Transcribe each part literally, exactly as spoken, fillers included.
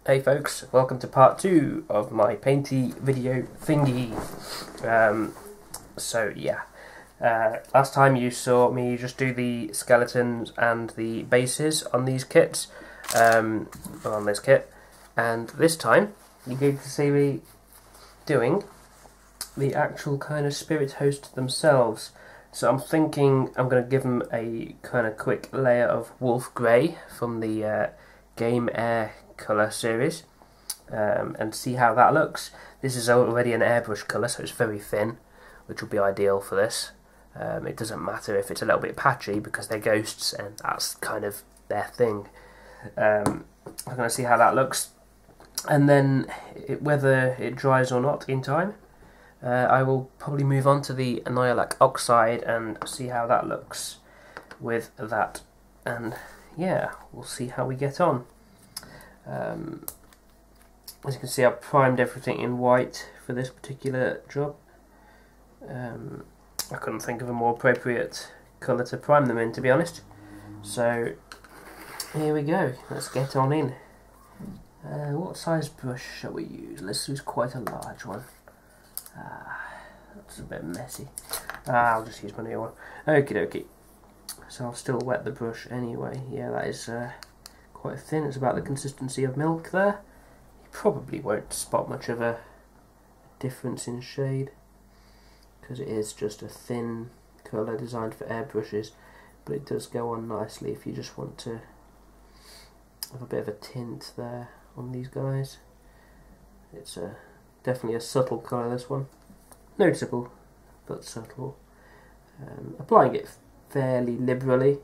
Hey folks, welcome to part two of my painty video thingy. Um, so yeah, uh, last time you saw me just do the skeletons and the bases on these kits, um, on this kit, and this time you get to see me doing the actual kind of spirit host themselves. So I'm thinking I'm going to give them a kind of quick layer of wolf grey from the uh, Game Air colour series, um, and see how that looks. This is already an airbrush colour, so it's very thin, which will be ideal for this. Um, it doesn't matter if it's a little bit patchy because they're ghosts and that's kind of their thing. Um, I'm going to see how that looks, and then it, whether it dries or not in time, uh, I will probably move on to the Nihilak Oxide and see how that looks with that, and yeah, we'll see how we get on. Um, as you can see, I've primed everything in white for this particular job. Um, I couldn't think of a more appropriate colour to prime them in, to be honest. So here we go, let's get on in. Uh, what size brush shall we use? Let's use quite a large one. Ah, that's a bit messy. Ah, I'll just use my new one. Okie dokie. So I'll still wet the brush anyway. Yeah, that is uh, quite thin. It's about the consistency of milk there. You probably won't spot much of a difference in shade because it is just a thin colour designed for airbrushes, but it does go on nicely if you just want to have a bit of a tint there on these guys. It's a, definitely a subtle colour, this one. Noticeable, but subtle. Um, applying it fairly liberally.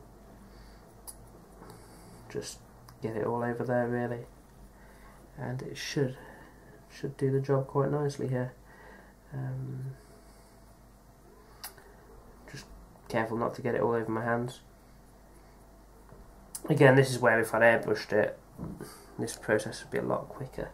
Just get it all over there really, and it should should do the job quite nicely here. Um, just careful not to get it all over my hands. Again, this is where if I'd airbrushed it, this process would be a lot quicker.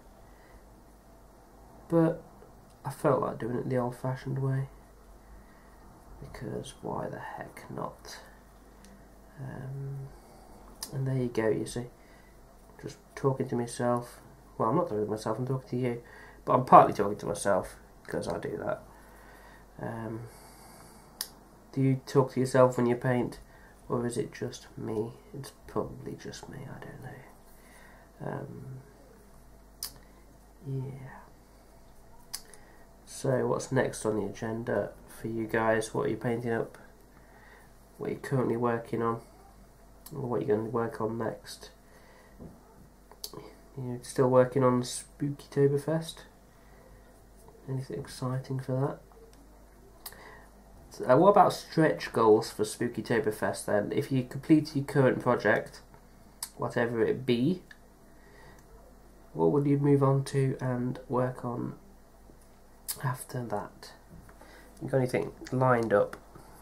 But I felt like doing it the old-fashioned way, because why the heck not? Um, and there you go, you see. Just talking to myself. Well, I'm not talking to myself, I'm talking to you. But I'm partly talking to myself, because I do that. Um, do you talk to yourself when you paint, or is it just me? It's probably just me, I don't know. Um, yeah. So, what's next on the agenda for you guys? What are you painting up? What are you currently working on? Or what are you going to work on next? You're still working on Spookytoberfest? Anything exciting for that? So, uh, what about stretch goals for Spookytoberfest then? If you complete your current project, whatever it be, what would you move on to and work on after that? You got anything lined up?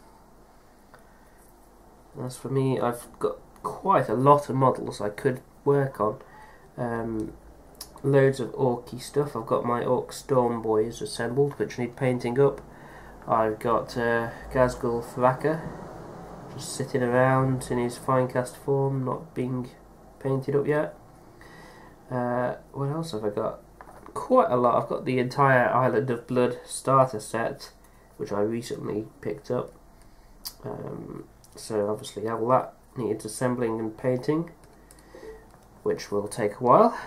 As for me, I've got quite a lot of models I could work on. Um, loads of orky stuff. I've got my Orc Storm Boys assembled, which need painting up. I've got uh, Gazgul Thraka just sitting around in his fine cast form, not being painted up yet. Uh, what else have I got? Quite a lot. I've got the entire Island of Blood starter set, which I recently picked up. Um, so obviously all that needs assembling and painting, which will take a while.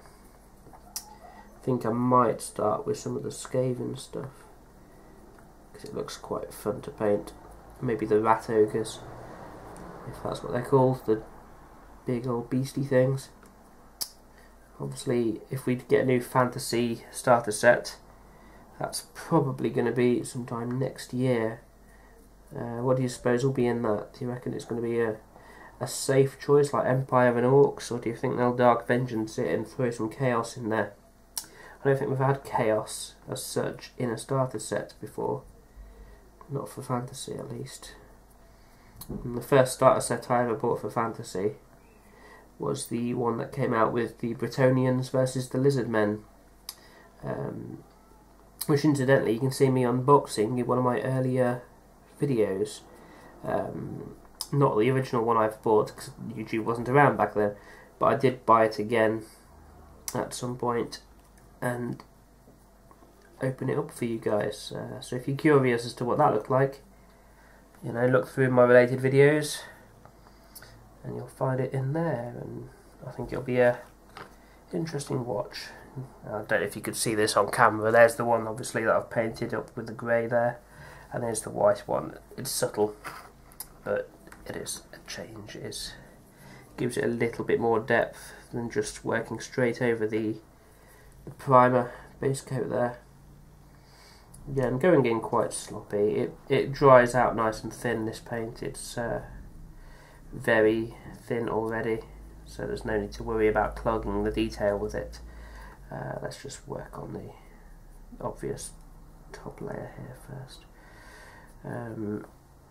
I think I might start with some of the Skaven stuff, because it looks quite fun to paint. Maybe the Rat Ogres, if that's what they're called, the big old beastie things. Obviously, if we get a new fantasy starter set, that's probably going to be sometime next year. Uh, what do you suppose will be in that? Do you reckon it's going to be a, a safe choice like Empire and Orcs, or do you think they'll Dark Vengeance it and throw some chaos in there? I don't think we've had chaos as such in a starter set before. Not for fantasy, at least. And the first starter set I ever bought for fantasy was the one that came out with the Bretonnians versus the Lizardmen, um, which incidentally you can see me unboxing in one of my earlier videos. Um, not the original one I've bought because YouTube wasn't around back then, but I did buy it again at some point and open it up for you guys. Uh, so if you're curious as to what that looked like, you know, look through my related videos and you'll find it in there, and I think it'll be a interesting watch. I don't know if you could see this on camera. There's the one obviously that I've painted up with the grey there, and there's the white one. It's subtle, but it is a change. It is, gives it a little bit more depth than just working straight over the, the primer base coat there. Yeah, I'm going in quite sloppy. It, it dries out nice and thin, this paint. It's uh, very thin already, so there's no need to worry about clogging the detail with it. Uh, let's just work on the obvious top layer here first. Um,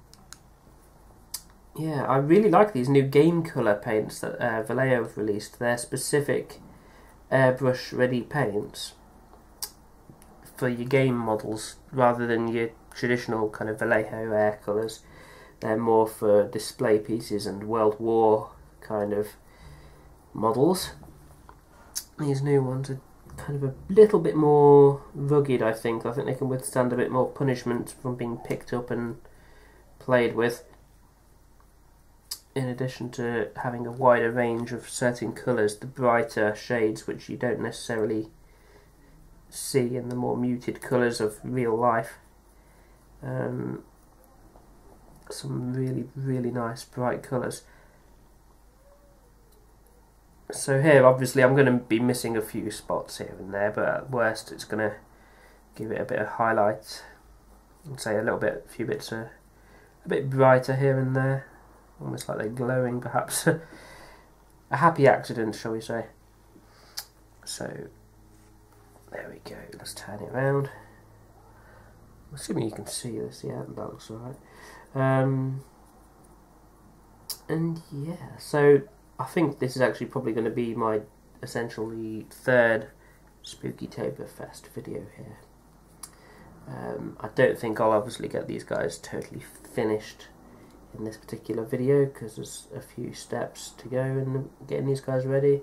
yeah, I really like these new game colour paints that uh, Vallejo have released. They're specific airbrush ready paints for your game models rather than your traditional kind of Vallejo air colours. They're more for display pieces and World War kind of models. These new ones are kind of a little bit more rugged, I think. I think they can withstand a bit more punishment from being picked up and played with, in addition to having a wider range of certain colours, the brighter shades which you don't necessarily see in the more muted colours of real life. Um, some really, really nice bright colours. So here, obviously, I'm going to be missing a few spots here and there, but at worst, it's going to give it a bit of highlight, and say a little bit, a few bits are a bit brighter here and there, almost like they're glowing, perhaps. A happy accident, shall we say. So, there we go. Let's turn it around. I'm assuming you can see this. Yeah, that looks alright. Um, and yeah, so I think this is actually probably going to be my essentially third Spookytoberfest video here. Um, I don't think I'll obviously get these guys totally finished in this particular video because there's a few steps to go in getting these guys ready.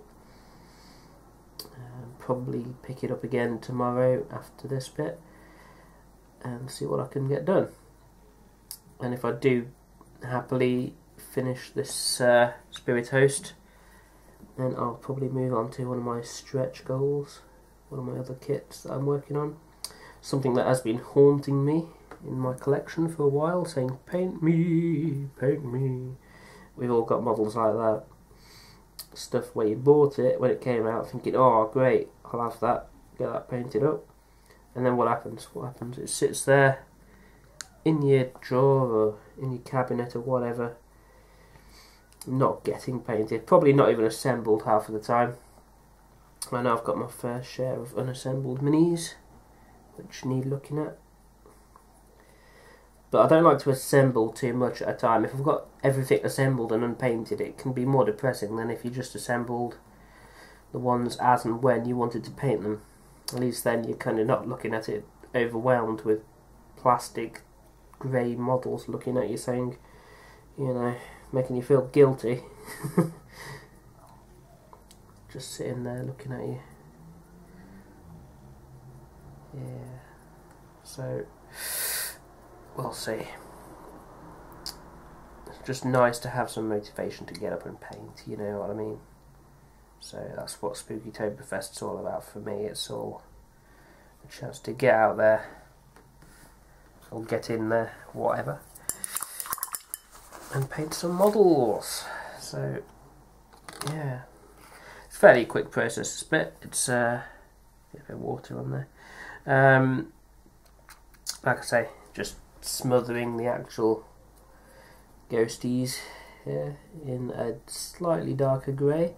Um, probably pick it up again tomorrow after this bit and see what I can get done. And if I do happily finish this uh, Spirit Host, then I'll probably move on to one of my stretch goals, one of my other kits that I'm working on. Something that has been haunting me in my collection for a while, saying, paint me, paint me. We've all got models like that. Stuff where you bought it when it came out thinking, oh great, I'll have that, get that painted up. And then what happens? What happens? It sits there in your drawer or in your cabinet or whatever, not getting painted, probably not even assembled half of the time. I know I've got my fair share of unassembled minis which need looking at, but I don't like to assemble too much at a time. If I've got everything assembled and unpainted, it can be more depressing than if you just assembled the ones as and when you wanted to paint them. At least then you're kind of not looking at it overwhelmed with plastic grey models looking at you saying, you know, making you feel guilty. Just sitting there looking at you. Yeah. So, we'll see. It's just nice to have some motivation to get up and paint, you know what I mean? So that's what Spookytoberfest's all about for me. It's all a chance to get out there, or get in there, whatever, and paint some models. So, yeah. It's a fairly quick process this bit. It's uh, a bit of water on there. Um, like I say, just smothering the actual ghosties here in a slightly darker grey.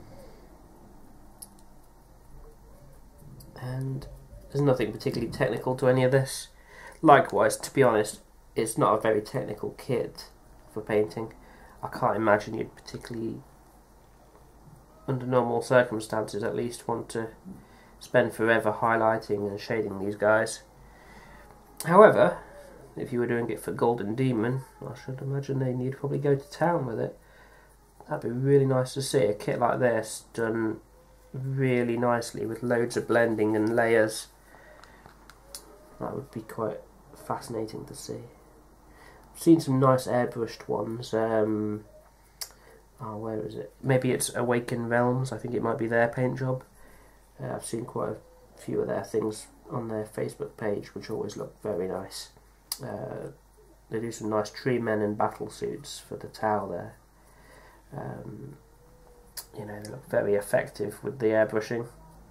And there's nothing particularly technical to any of this. Likewise, to be honest, it's not a very technical kit for painting. I can't imagine you'd particularly, under normal circumstances at least, want to spend forever highlighting and shading these guys. However, if you were doing it for Golden Demon, I should imagine then you'd probably go to town with it. That'd be really nice to see a kit like this done really nicely with loads of blending and layers. That would be quite fascinating to see. I've seen some nice airbrushed ones. Um, oh, where is it? Maybe it's Awaken Realms. I think it might be their paint job. Uh, I've seen quite a few of their things on their Facebook page, which always look very nice. Uh, they do some nice tree men and battle suits for the towel there. Um, you know, they look very effective with the airbrushing.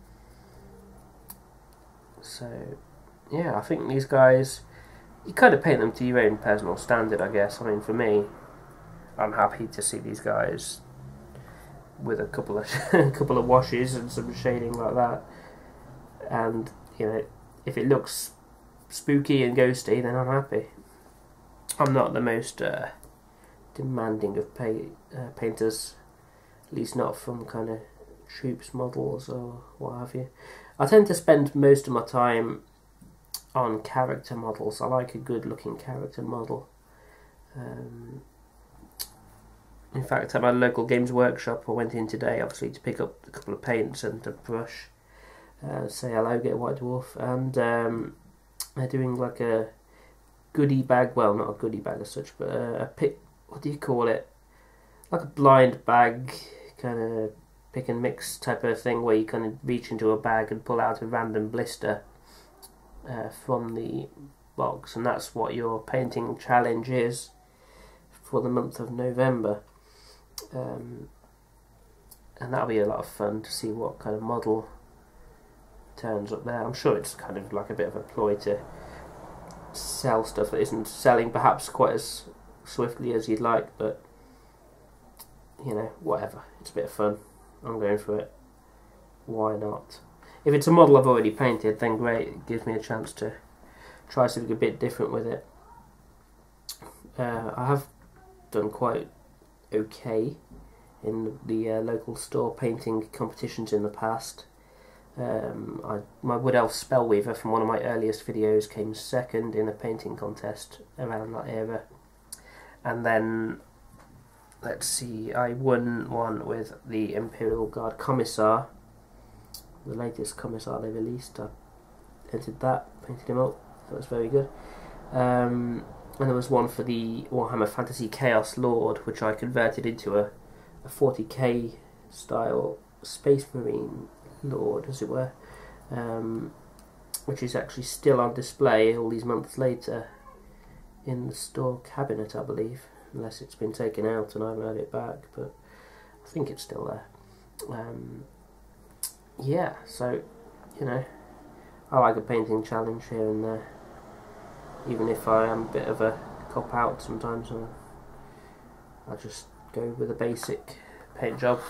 So, yeah, I think these guys, you kind of paint them to your own personal standard, I guess. I mean, for me, I'm happy to see these guys with a couple of a couple of washes and some shading like that. And, you know, if it looks spooky and ghosty, then I'm happy. I'm not the most uh, demanding of pay, uh, painters, at least not from kind of troops models or what have you. I tend to spend most of my time on character models. I like a good looking character model. Um, in fact, at my local games workshop, I went in today obviously to pick up a couple of paints and a brush, uh, say hello, get a white dwarf, and um, they're doing like a goodie bag, well not a goodie bag as such, but a, a pick, what do you call it, like a blind bag kind of pick and mix type of thing, where you kind of reach into a bag and pull out a random blister uh, from the box, and that's what your painting challenge is for the month of November. Um, and that'll be a lot of fun to see what kind of model turns up there. I'm sure it's kind of like a bit of a ploy to sell stuff that isn't selling perhaps quite as swiftly as you'd like, but you know, whatever, it's a bit of fun. I'm going for it. Why not? If it's a model I've already painted, then great, it gives me a chance to try something a bit different with it. Uh, I have done quite okay in the uh, local store painting competitions in the past. Um, I, my Wood Elf Spellweaver from one of my earliest videos came second in a painting contest around that era. And then, let's see, I won one with the Imperial Guard Commissar, the latest Commissar they released. I entered that, painted him up, that was very good. Um, and there was one for the Warhammer Fantasy Chaos Lord, which I converted into a, a forty K style Space Marine Lord, as it were, um, which is actually still on display all these months later in the store cabinet, I believe, unless it's been taken out and I haven't had it back, but I think it's still there. Um, yeah, so, you know, I like a painting challenge here and there, even if I am a bit of a cop-out sometimes. I just go with a basic paint job.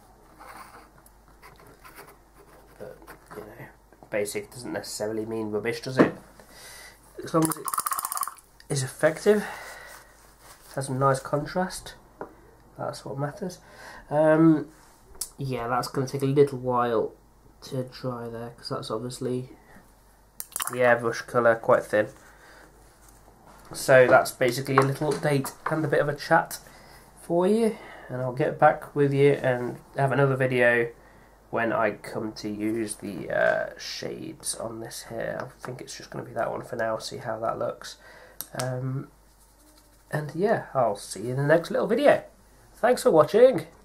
But, you know, basic doesn't necessarily mean rubbish, does it? As long as it is effective, has some nice contrast, that's what matters. Um, yeah, that's going to take a little while to dry there, because that's obviously the airbrush colour, quite thin. So that's basically a little update and a bit of a chat for you, and I'll get back with you and have another video when I come to use the uh, shades on this here. I think it's just going to be that one for now, see how that looks. Um, and yeah, I'll see you in the next little video. Thanks for watching.